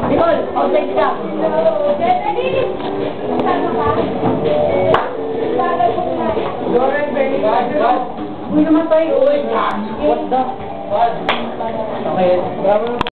Nicole, outside ka. Uy naman tayo. What the? Okay.